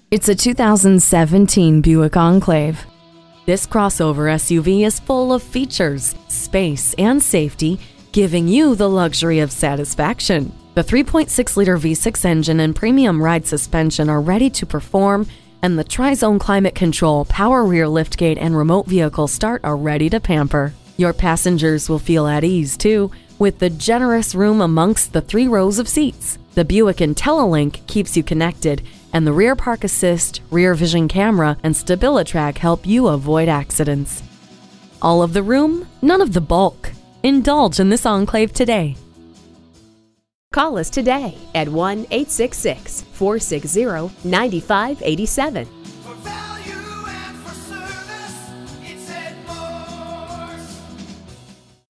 It's a 2017 Buick Enclave. This crossover SUV is full of features, space, and safety, giving you the luxury of satisfaction. The 3.6-liter V6 engine and premium ride suspension are ready to perform, and the Tri-Zone Climate Control, power rear liftgate, and remote vehicle start are ready to pamper. Your passengers will feel at ease, too, with the generous room amongst the 3 rows of seats. The Buick IntelliLink keeps you connected, and the Rear Park Assist, Rear Vision Camera, and StabiliTrak help you avoid accidents. All of the room, none of the bulk. Indulge in this Enclave today. Call us today at 1-866-460-9587.